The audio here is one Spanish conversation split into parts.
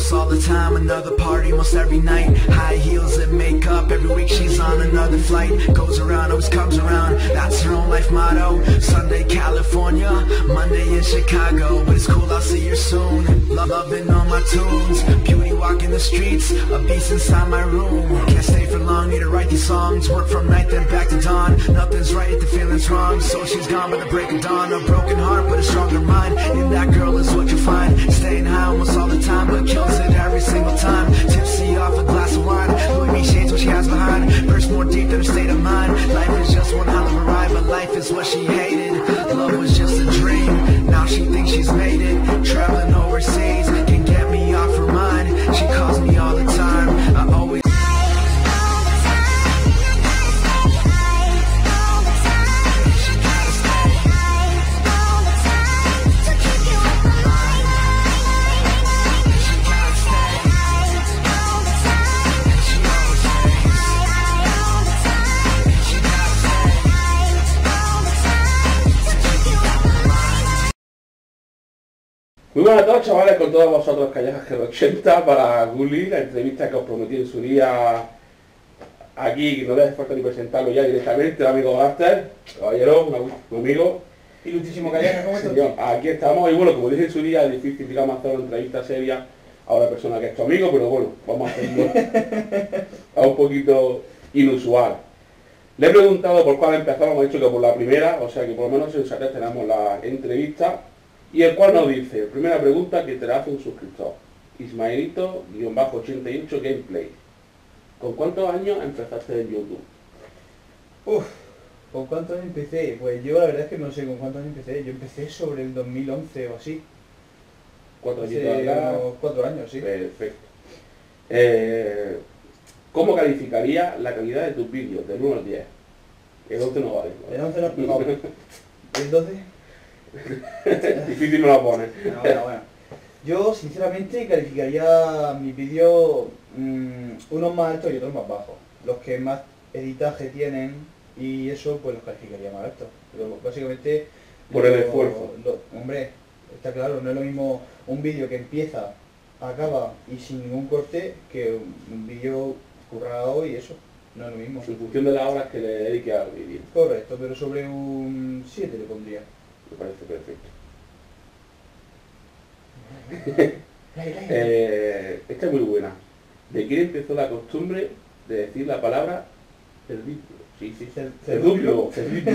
almost all the time, another party almost every night. High heels and makeup, every week she's on another flight. Goes around, always comes around, that's her own life motto. Sunday California, Monday in Chicago, but it's cool, I'll see her soon. Loving all my tunes, beauty walking the streets, a beast inside my room. Can't stay for long, need to write these songs, work from night then back to dawn. Nothing's right if the feeling's wrong, so she's gone by the break of dawn. A broken heart but a stronger mind, in that girl is what you find. Staying high almost all the time, but kills it every single time. Tipsy off a glass of wine, Louis V shades what she has behind. Burst more deep than her state of mind. Life is just one hell of a ride, but life is what she hated. Love was just a dream, now she thinks she's made it. Traveling overseas, can get me off her mind. She calls me all the time, I always Muy buenas a todos, chavales, con todos vosotros Callejas G80 para Gully, la entrevista que os prometí en su día aquí, que no les hace falta ni presentarlo ya directamente, el amigo Gaster, caballero, un amigo. Ilustrísimo Callejas, ¿cómo estás? Señor, aquí estamos, y bueno, como dije en su día, es difícil, digamos, hacer una entrevista seria a una persona que es tu amigo, pero bueno, vamos a hacerlo a un poquito inusual. Le he preguntado por cuál empezamos, hemos dicho que por la primera, o sea que por lo menos en Sensatez tenemos la entrevista. Y el cual nos dice, primera pregunta que te la hace un suscriptor, Ismaelito-88 Gameplay. ¿Con cuántos años empezaste en YouTube? ¿Con cuántos años empecé? Pues yo la verdad es que no sé con cuántos años empecé. Yo empecé sobre el 2011 o así. 4 añitos acá. 4 años, sí. Perfecto. ¿Cómo calificaría la calidad de tus vídeos del 1 al 10? El 11 no vale, ¿no? El 11 no vale. ¿El 12? Difícil me lo pone. Bueno. Yo sinceramente calificaría mis vídeos unos más altos y otros más bajos. Los que más editaje tienen y eso pues los calificaría más altos. Pero básicamente por el esfuerzo. Hombre, está claro, no es lo mismo un vídeo que empieza, acaba y sin ningún corte que un vídeo currado y eso. No es lo mismo. En función de las horas que le dedique al vídeo. Correcto, pero sobre un 7 le pondría. Me parece perfecto. Esta es muy buena. ¿De quién empezó la costumbre de decir la palabra cerdúpilo? Sí, cerdúpilo.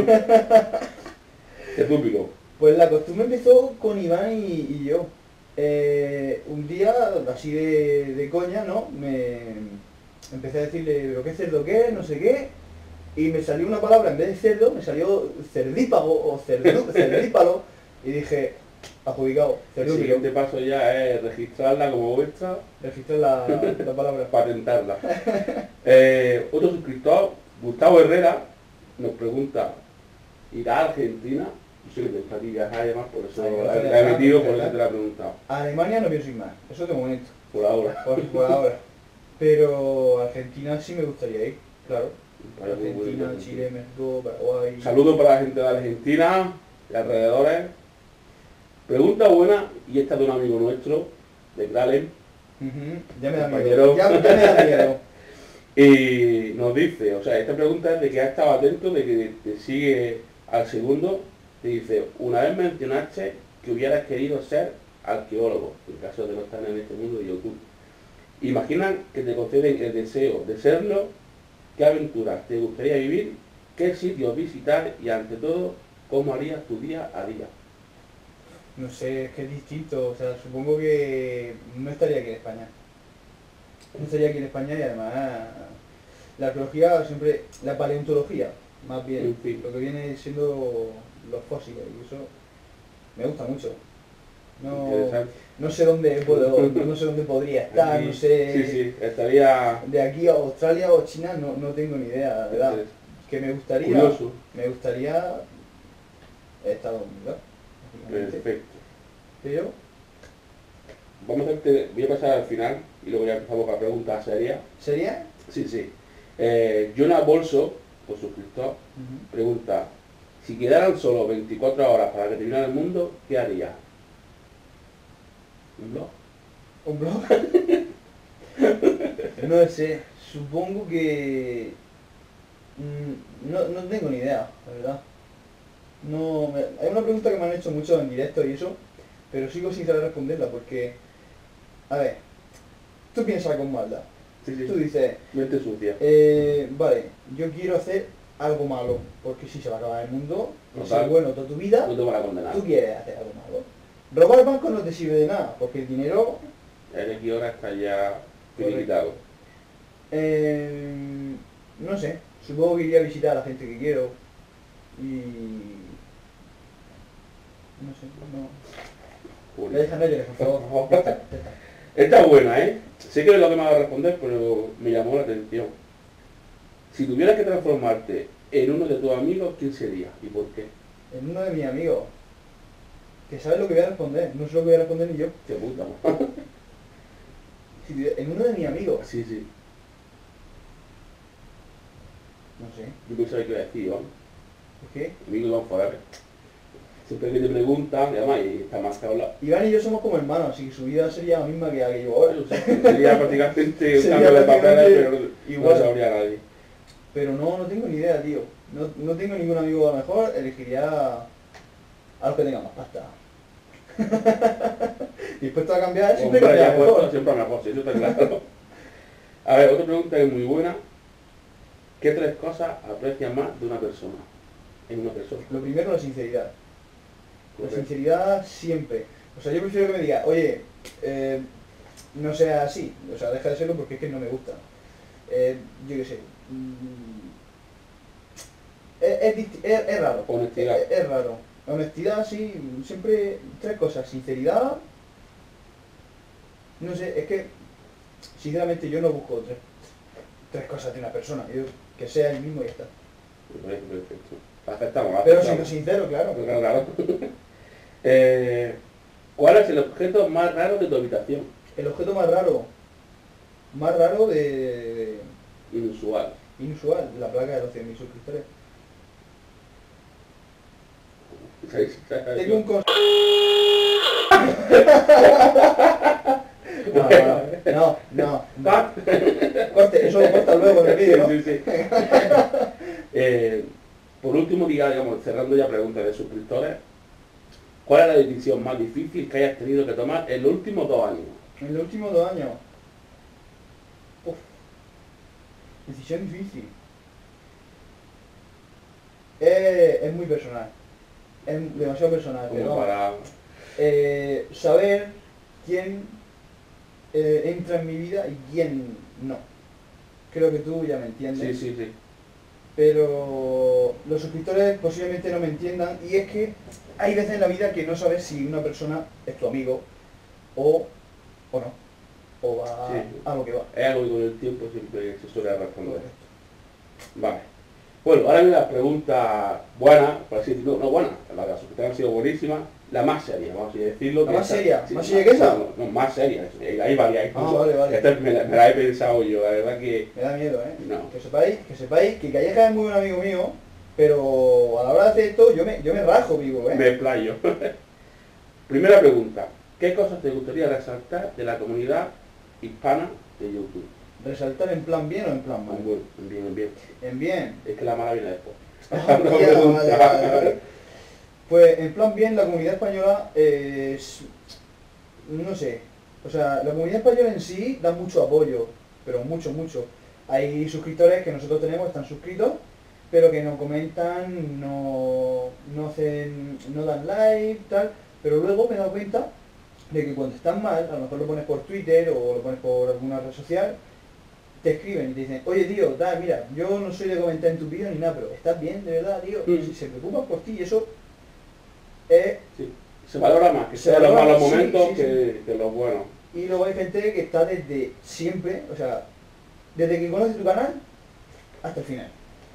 Cerdúpilo. Pues la costumbre empezó con Iván y yo. Un día, así de coña, ¿no? Me empecé a decirle, ¿pero qué cerdo qué? No sé qué. Y me salió una palabra, en vez de cerdo, me salió cerdípago o cerdípalo. Y dije, adjudicado, El siguiente paso ya es registrarla como vuestra. Registrar la palabra. Patentarla. Otro suscriptor, Gustavo Herrera, nos pregunta, ¿irá a Argentina? Yo sé que te gusta viajar y demás, por eso la he metido, por eso te la he preguntado. A Alemania no pienso ir más, eso de momento. Por ahora. Por ahora. Pero a Argentina sí me gustaría ir, claro. Argentina, Chile, México, Paraguay. Saludos para la gente de Argentina y alrededores. Pregunta buena, y esta de un amigo nuestro, de Kralen. Ya me da miedo. Ya me da miedo. Y nos dice, o sea, esta pregunta es de que ha estado atento, de que te sigue al segundo. Te dice, una vez mencionaste que hubieras querido ser arqueólogo, en caso de no estar en este mundo de YouTube. Imaginan que te conceden el deseo de serlo. ¿Qué aventuras te gustaría vivir? ¿Qué sitios visitar? Y ante todo, ¿cómo harías tu día a día? No sé, es que es distinto. O sea, supongo que no estaría aquí en España. No estaría aquí en España y además la arqueología siempre, la paleontología, más bien, sí. Lo que viene siendo los fósiles y eso me gusta mucho. No sé dónde no sé dónde podría estar, aquí, no sé. Sí, estaría de aquí a Australia o China no tengo ni idea, la verdad. Que me gustaría. Curioso. Me gustaría Estados Unidos. Perfecto. Pero voy a pasar al final y luego ya empezamos con la pregunta seria. ¿Sería? Sí. Jonas Bolso, por suscriptor, pregunta, si quedaran solo 24 horas para que terminara el mundo, ¿qué haría? ¿Un blog? ¿Un blog? No sé, supongo que... no tengo ni idea, la verdad. No, hay una pregunta que me han hecho mucho en directo y eso, pero sigo sin saber responderla porque... A ver, tú piensas con maldad. Sí, sí. Tú dices, Mente sucia. vale, yo quiero hacer algo malo, porque si se va a acabar el mundo, y Total. ser bueno toda tu vida, No te van a condenar. tú quieres hacer algo malo. Robar bancos no te sirve de nada, porque el dinero... El X hora está ya Correcto. finiquitado. No sé, supongo que iría a visitar a la gente que quiero y... No sé, no... Uy. Me dejan no llores, por favor. Ya está, ya está. Esta es buena, ¿eh? Sé que es lo que me va a responder, pero me llamó la atención. Si tuvieras que transformarte en uno de tus amigos, ¿quién sería? ¿Y por qué? En uno de mis amigos, que sabe lo que voy a responder, no sé lo que voy a responder ni yo. Qué puta, ¿no? En uno de mis amigos, Sí, sí. no sé, Yo pensaba que iba a decir, Iván. ¿por qué? Amigo Iván Forever. Siempre que te preguntan, y además, y está más que hablar. Iván y yo somos como hermanos, así que su vida sería la misma que la que llevo ahora. Sería prácticamente un Sería cambio de papeles, prácticamente pero igual. no sabría nadie. Pero no tengo ni idea, tío. No tengo ningún amigo a lo mejor, elegiría a los que tengan más pasta. Dispuesto a cambiar, siempre Hombre, ya cambiar puesto mejor. siempre mejor, sí, eso está claro. A ver, otra pregunta que es muy buena. ¿Qué tres cosas aprecias más de una persona? En una persona. Lo primero, la sinceridad. La Correcto. sinceridad siempre. O sea, yo prefiero que me diga, oye, no sea así. O sea, deja de serlo porque es que no me gusta. Yo qué sé. Es raro. Honestidad. Es raro. Honestidad, sí. Siempre tres cosas. Sinceridad. No sé, es que, sinceramente, yo no busco tres cosas de una persona. Yo, que sea el mismo y ya está. Perfecto. Aceptamos, Pero aceptamos. siendo sincero, claro. Claro, claro. ¿Cuál es el objeto más raro de tu habitación? El objeto más raro de Inusual. inusual, la placa de los 100.000 suscriptores. Tengo un No. Corte, eso lo corta luego en el vídeo, ¿no? Sí, sí. Por último, digamos, cerrando ya preguntas de suscriptores, ¿cuál es la decisión más difícil que hayas tenido que tomar en los últimos 2 años? En los últimos 2 años. Uf. Decisión difícil. Es muy personal. Es demasiado personal. Como Pero para... saber quién entra en mi vida y quién no. Creo que tú ya me entiendes. Sí, sí, sí. Pero los suscriptores posiblemente no me entiendan y es que hay veces en la vida que no sabes si una persona es tu amigo o no, o va Sí. a lo que va. Es algo que con el tiempo siempre se suele responder. Correcto. Vale. Bueno, ahora viene la pregunta buena, por así decirlo, no buena, las suscriptores han sido buenísimas, la más seria, vamos a decirlo. ¿La que más esta- seria? sí, ¿Más seria que esa? No, más seria, hay varias incluso. Vale. Esta me la he pensado yo, la verdad que... Me da miedo, ¿eh? No. Que sepáis que Calleja es muy buen amigo mío, pero a la hora de hacer esto yo me rajo vivo, ¿eh? Me explayo. Primera pregunta. ¿Qué cosas te gustaría resaltar de la comunidad hispana de YouTube? ¿Resaltar en plan bien o en plan mal? Bueno, bien, bien. En bien. Es que la mala viene después. Ah, No ya, pregunta. vale. Pues en plan bien, la comunidad española es... no sé, o sea, la comunidad española en sí da mucho apoyo, pero mucho. Hay suscriptores que nosotros tenemos, están suscritos, pero que no comentan, no dan like, tal, pero luego me he dado cuenta de que cuando estás mal, a lo mejor lo pones por Twitter o lo pones por alguna red social, te escriben y te dicen, oye tío, mira, yo no soy de comentar en tu vídeo ni nada, pero estás bien, de verdad, tío, y si se preocupan por ti y eso es... Sí. Se valora más que Se sean los valora, malos sí, momentos sí, sí. que los buenos. Y luego hay gente que está desde siempre, o sea, desde que conoce tu canal hasta el final.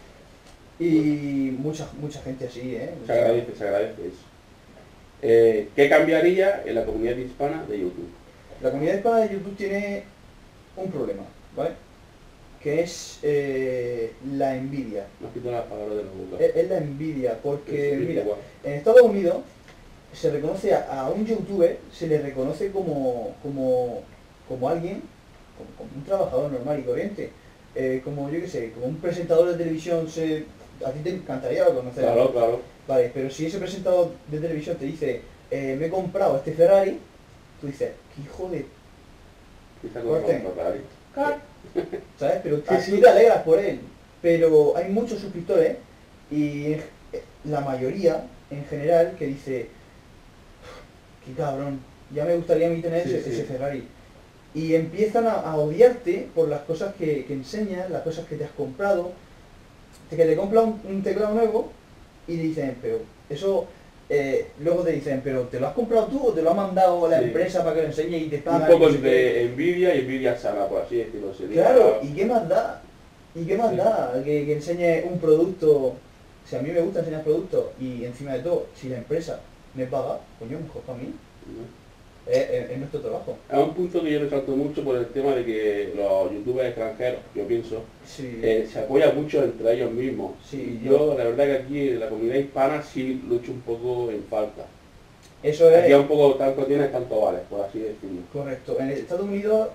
Y mucha gente así, ¿eh? Se agradece eso. ¿Qué cambiaría en la comunidad hispana de YouTube? La comunidad hispana de YouTube tiene un problema, ¿vale? Que es la envidia. No quito las palabras de la boca. Es la envidia, porque, Sí, mira, igual. en Estados Unidos se reconoce a un youtuber, se le reconoce como como alguien, como un trabajador normal y corriente, como yo qué sé, como un presentador de televisión, a ti te encantaría conocer. Claro, claro. Vale, pero si ese presentador de televisión te dice, me he comprado este Ferrari, tú dices, ¿qué hijo de...? Quizá con Corten. Ferrari. ¿Sabes? Pero Sí, tú te alegras por él. Pero hay muchos suscriptores y la mayoría, en general, que dice, qué cabrón, ya me gustaría a mí tener Sí, ese sí. Ferrari. Y empiezan a odiarte por las cosas que enseñas, las cosas que te has comprado, que te compras un teclado nuevo y dicen, pero eso, luego te dicen, pero ¿te lo has comprado tú o te lo ha mandado la Sí. empresa para que lo enseñe y te Un pagan? poco y no sé qué? de envidia y envidia sana, por así decirlo. Sería. Claro, ¿y qué más da? ¿Y qué más Sí. da que enseñe un producto? Si a mí me gusta enseñar productos y encima de todo, si la empresa me paga, coño, mejor para mí. Es nuestro trabajo. Es un punto que yo resalto mucho por el tema de que los youtubers extranjeros, yo pienso, Sí, se apoyan mucho entre ellos mismos. Sí, Y yo, la verdad que aquí en la comunidad hispana sí lo echo un poco en falta. eso Aquí es es un poco tanto tienes, tanto vales, por así decirlo. correcto. En Estados Unidos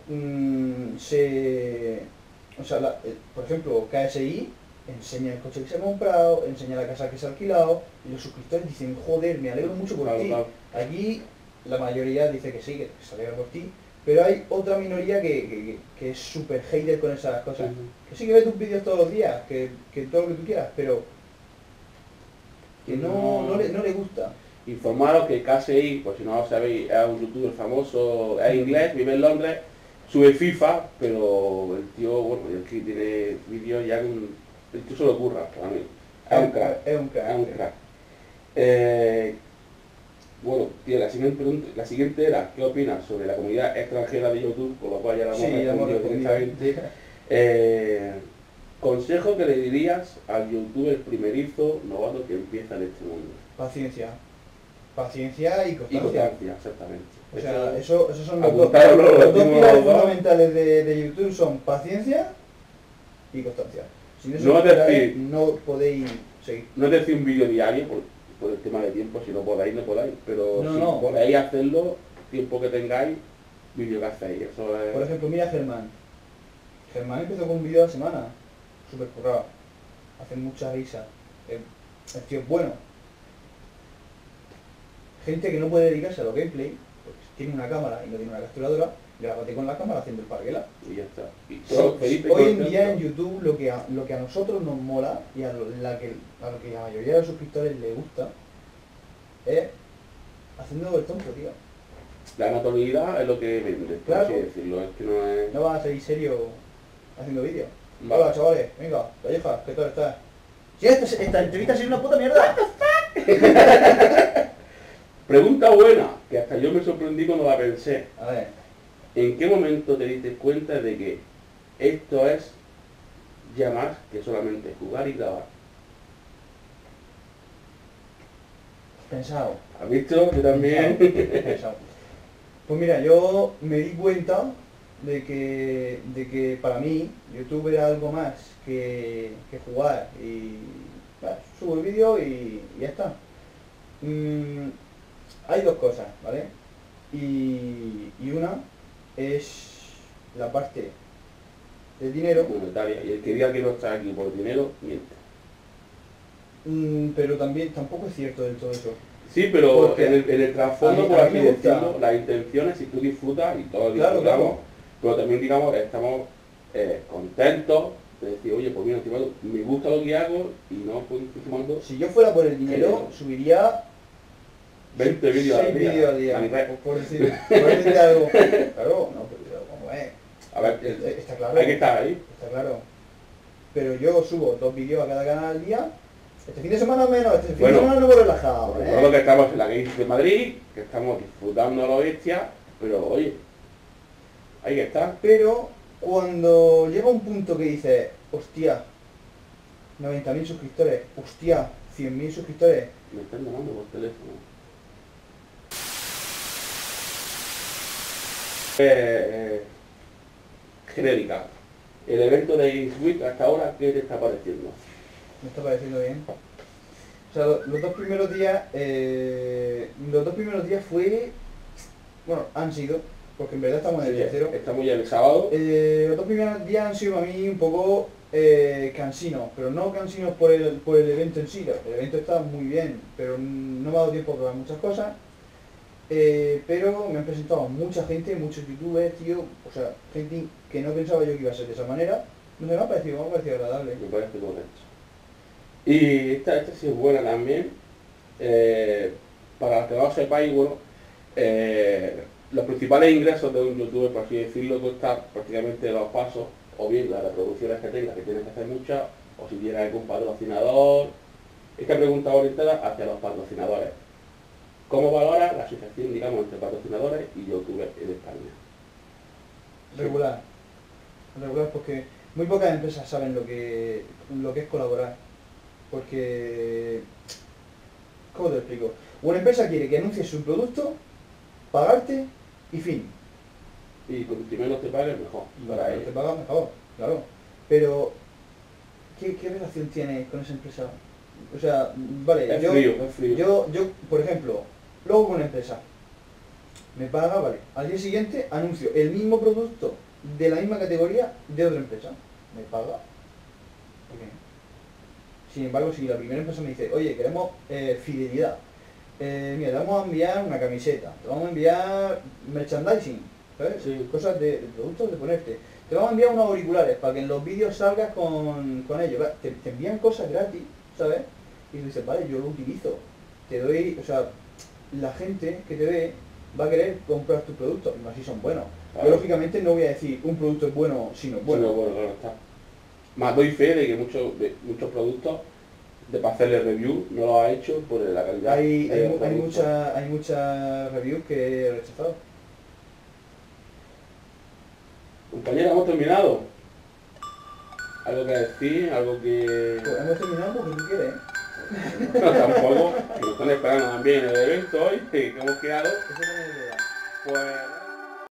o sea, por ejemplo, KSI enseña el coche que se ha comprado, enseña la casa que se ha alquilado y los suscriptores dicen, joder, me alegro mucho por Claro, ti. claro. Aquí la mayoría dice que sí, que se alegra por ti, pero hay otra minoría que es súper hater con esas cosas. Ujú. Que sí que ve tus vídeos todos los días, que todo lo que tú quieras, pero que no le gusta. Informaros que KSI, por si no lo sabéis, es un youtuber famoso, es inglés, vive en Londres, sube FIFA, pero el tío, bueno, el que tiene vídeos ya con... El tío se lo ocurra, para mí. Es un crack. Es un crack. Es un crack. Bueno, tío, la siguiente era, ¿qué opinas sobre la comunidad extranjera de YouTube? Con lo cual ya la hemos Sí, ya hemos respondido respondido. directamente. Consejo que le dirías al youtuber primerizo novato que empieza en este mundo. Paciencia y Y constancia. constancia, exactamente. O sea, esos son los apuntarlo, dos lo último, pilares los dos. fundamentales de YouTube son paciencia y constancia. Sin esos No dos decir- pilares no podéis seguir. No es decir un vídeo diario por el tema de tiempo, si no podáis, no podáis. Pero No, si no. podéis hacerlo, tiempo que tengáis, vídeo que hacéis. Eso es... Por ejemplo, mira a Germán. Germán empezó con un vídeo a la semana, súper currado. Hace mucha risa. El tío es bueno. Gente que no puede dedicarse a los gameplay, porque tiene una cámara y no tiene una capturadora, le va a batir con la cámara haciendo el parguela. Y ya está. Y todo feliz y Hoy en contento. día en YouTube lo que a nosotros nos mola y a lo que la mayoría de los suscriptores les gusta es haciendo el tonto, tío. La naturalidad es lo que vende, por Claro. así decirlo. Es que no es... No vas a seguir serio haciendo vídeos. Vale. Hola chavales, venga, callejas, ¿qué tal estás? Si esta entrevista ha sido una puta mierda. Pregunta buena, que hasta yo me sorprendí cuando la pensé. A ver, ¿En qué momento te diste cuenta de que esto es ya más que solamente jugar y grabar? pensado. ¿Has visto? Yo también. Pensado. Pues mira, yo me di cuenta de que para mí YouTube era algo más que jugar y bueno, subo el vídeo y ya está. Hay dos cosas, ¿vale? Y una es la parte del dinero, Monetaria. Y el que diga que no está aquí por dinero, miente. pero también tampoco es cierto del todo eso. Sí, pero Porque en el trasfondo, a mí por así me gusta. decirlo, las intenciones, si tú disfrutas y todos Claro, disfrutamos, claro. pero también, digamos, estamos contentos de decir, oye, pues mira, estoy me gusta lo que hago y no estoy fumando Si yo fuera por el dinero, subiría 20 vídeos al 6 día. vídeos al día, A mi red. por decirte algo. Claro, no, pero como es. A ver, Está claro. hay que estar ahí. Está claro. Pero yo subo 2 vídeos a cada canal al día. Este fin de semana menos, este fin Bueno, de semana no voy relajado, Recuerdo que estamos en la Games de Madrid, que estamos disfrutando a la bestia, pero oye, hay que estar. Pero cuando llega un punto que dices, hostia, 90.000 suscriptores, hostia, 100.000 suscriptores, Me están llamando por teléfono. Genérica. El evento de Games Week hasta ahora, ¿qué te está pareciendo? me está pareciendo bien. O sea, los dos primeros días fue, bueno, han sido, porque en verdad estamos en el Sí, tercero. estamos ya en el sábado. Los dos primeros días han sido a mí un poco cansinos, pero no cansinos por el evento en sí. El evento está muy bien, pero no me ha dado tiempo a probar muchas cosas. Pero me han presentado mucha gente, muchos youtubers, tío, o sea, gente que no pensaba yo que iba a ser de esa manera. No sé, me ha parecido agradable. Me parece correcto. Y esta sí es buena también. Para los que no lo sepáis, bueno, los principales ingresos de un youtuber, por así decirlo, cuesta prácticamente los pasos, o bien las reproducciones que tengas, que tienes que hacer muchas, o si tienes algún patrocinador. Esta pregunta va orientada hacia los patrocinadores. ¿Cómo valora la asociación, digamos, entre patrocinadores y youtubers en España? Regular. Regular porque muy pocas empresas saben lo que es colaborar. Porque... ¿Cómo te lo explico? Una empresa quiere que anuncies su producto, pagarte y fin. Y cuanto menos te paguen, mejor. Para Te ellos. pagan mejor, claro. Pero, ¿qué relación tienes con esa empresa? O sea, vale, Es frío, es frío. yo, por ejemplo, luego con una empresa, me paga, vale, al día siguiente anuncio el mismo producto de la misma categoría de otra empresa, me paga. ¿Por qué? Sin embargo, si la primera empresa me dice, oye, queremos fidelidad, mira, te vamos a enviar una camiseta, te vamos a enviar merchandising, ¿sabes? Sí. Cosas de productos de ponerte. Te vamos a enviar unos auriculares para que en los vídeos salgas con ellos. Te envían cosas gratis, ¿sabes? Y tú dices, vale, yo lo utilizo. Te doy, o sea, la gente que te ve va a querer comprar tus productos, y más si son buenos. Claro. Yo lógicamente no voy a decir un producto es bueno si no es bueno. Bueno, claro está. Más doy fe de que muchos productos, para hacerle review, no lo ha hecho por la calidad. Hay del producto. muchas reviews que he rechazado. Compañera, hemos terminado. ¿Algo que decir? ¿Algo que...? Pues hemos terminado porque tú quieres, ¿eh? No, tampoco. Que nos están esperando también en el evento hoy, que hemos quedado. Eso también es verdad. Pues